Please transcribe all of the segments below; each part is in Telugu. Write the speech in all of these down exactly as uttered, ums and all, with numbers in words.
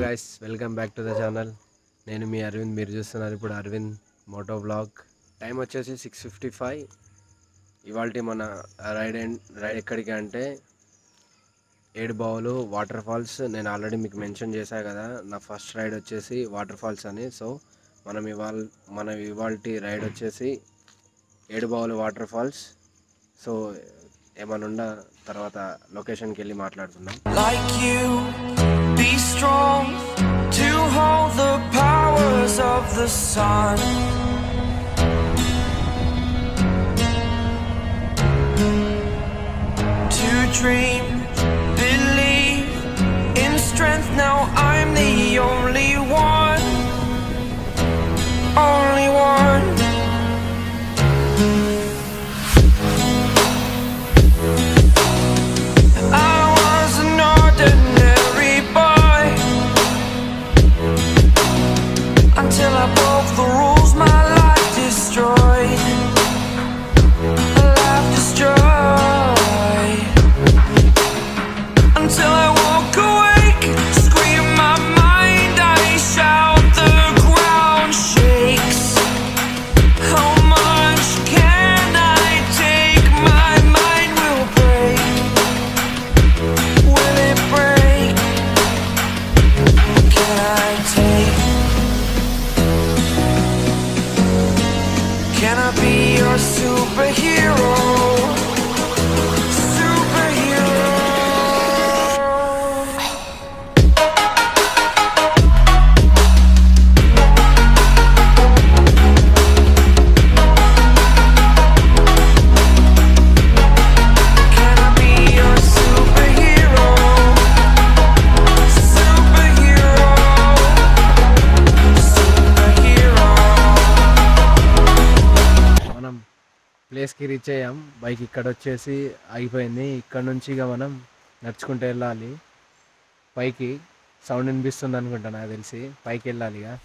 guys, welcome back to the channel. నేను మీ అరవింద్, మీరు చూస్తున్నారు ఇప్పుడు అరవింద్ మోటో బ్లాగ్. టైం వచ్చేసి సిక్స్ ఫిఫ్టీ ఫైవ్. ఇవాళ మన రైడ్ అండ్ రైడ్ ఎక్కడికి అంటే ఏడు బావులు వాటర్ ఫాల్స్. నేను ఆల్రెడీ మీకు మెన్షన్ చేశాను కదా, నా ఫస్ట్ రైడ్ వచ్చేసి వాటర్ ఫాల్స్ అని. సో మనం ఇవాళ మన ఇవాళ రైడ్ వచ్చేసి ఏడు బావులు వాటర్ ఫాల్స్. సో ఏమనుండా తర్వాత లొకేషన్కి వెళ్ళి మాట్లాడుకుందాం. Like you, be strong to hold the powers of the sun. To dream, believe in strength. Now I'm the only one, only one. Until I broke the rules, my life destroyed. Life destroyed. Until I walk awake, scream my mind, I shout, the ground shakes. How much can I take? My mind will break. Will it break? Can I take? Can I be your superhero? Superhero. Can I be your superhero? Superhero. Superhero. మనం ప్లేస్కి రీచ్ అయ్యాం. బైక్ ఇక్కడ వచ్చేసి ఆగిపోయింది. ఇక్కడ నుంచి ఇక మనం నడుచుకుంటూ వెళ్ళాలి పైకి. సౌండ్ వినిపిస్తుంది అనుకుంటా, నాకు తెలిసి పైకి వెళ్ళాలి ఇక.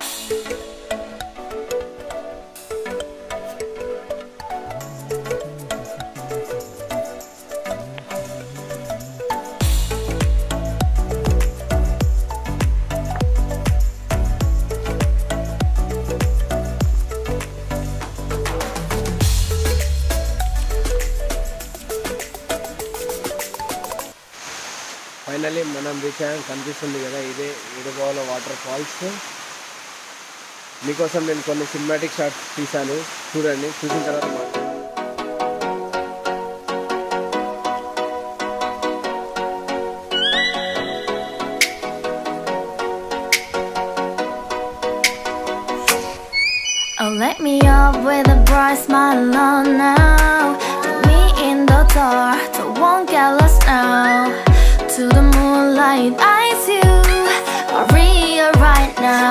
ఫైనల్లీ మనం రీచ్ అయ్యాం. కనిపిస్తుంది కదా, ఇదే ఏడుబావుల వాటర్ ఫాల్స్. మీకోసం నేను కొన్ని సినిమాటిక్ షాట్స్ తీశాను, చూడండి. చూసిన తర్వాత మాట్లాడండి. Oh, let me up with a bright smile on now. Put me in the dark, so won't get lost now. To the moonlight, eyes you are real right now.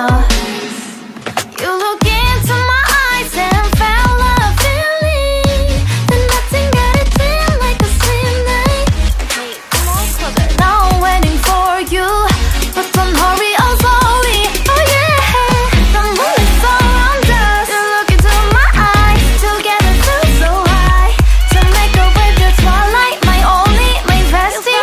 You look into my eyes and felt a feeling that nothing got it feel like a slim night. Hey, come on, closer. Now I'm waiting for you, but don't hurry, oh slowly. Oh yeah, the moon is around us. You look into my eyes, together feel so high. To make a wave, the twilight, my only, my bestie.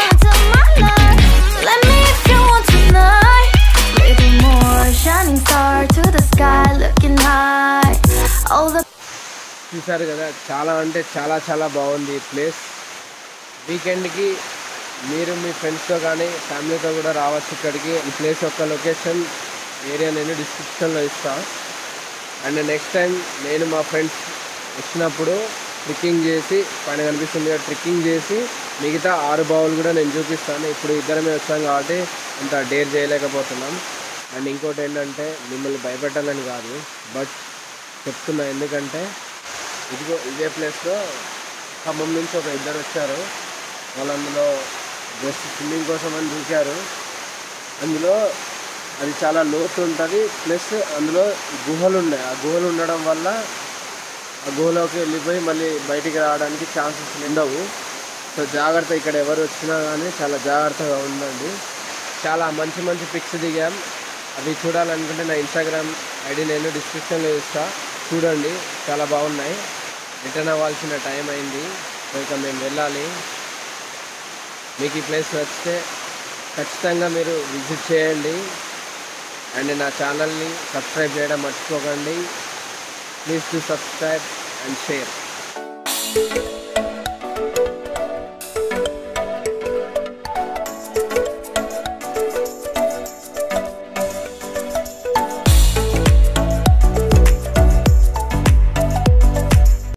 Let me if you want tonight. Little more shining star to the sky, looking high. All the చూసారు కదా, చాలా అంటే చాలా చాలా బాగుంది ఈ ప్లేస్. వీకెండ్కి మీరు మీ ఫ్రెండ్స్తో కానీ ఫ్యామిలీతో కూడా రావచ్చు ఇక్కడికి. ఈ ప్లేస్ యొక్క లొకేషన్ ఏరియా నేను డిస్క్రిప్షన్లో ఇస్తాను. అండ్ నెక్స్ట్ టైం నేను మా ఫ్రెండ్స్ వచ్చినప్పుడు ట్రెక్కింగ్ చేసి, పైన కనిపిస్తుంది కదా, ట్రెక్కింగ్ చేసి మిగతా ఆరు బావులు కూడా నేను చూపిస్తాను. ఇప్పుడు ఇద్దరమే వచ్చాం కాబట్టి అంత డేర్ చేయలేకపోతున్నాం. అండ్ ఇంకోటి ఏంటంటే, మిమ్మల్ని భయపెట్టాలని కాదు, బట్ చెప్తున్నా. ఎందుకంటే ఇదిగో ఇదే ప్లేస్లో ఖమ్మం నుంచి ఒక ఇద్దరు వచ్చారు. వాళ్ళు అందులో జస్ట్ స్విమ్మింగ్ కోసం అని దూకారు. అందులో అది చాలా లోతు ఉంటుంది, ప్లస్ అందులో గుహలు ఉన్నాయి. ఆ గుహలు ఉండడం వల్ల ఆ గుహలోకి వెళ్ళిపోయి మళ్ళీ బయటికి రావడానికి ఛాన్సెస్ ఉండవు. సో జాగ్రత్త, ఇక్కడ ఎవరు వచ్చినా కానీ చాలా జాగ్రత్తగా ఉండండి. చాలా మంచి మంచి పిక్స్ దిగాం. అవి చూడాలనుకుంటే నా ఇన్స్టాగ్రామ్ ఐడి నేను డిస్క్రిప్షన్లో ఇస్తా, చూడండి. చాలా బాగున్నాయి. రిటర్న్ అవ్వాల్సిన టైం అయింది, సో ఇక మేము వెళ్ళాలి. మీకు ఈ ప్లేస్ నచ్చితే ఖచ్చితంగా మీరు విజిట్ చేయండి. అండ్ నా ఛానల్ని సబ్స్క్రైబ్ చేయడం మర్చిపోకండి. Please to subscribe and share.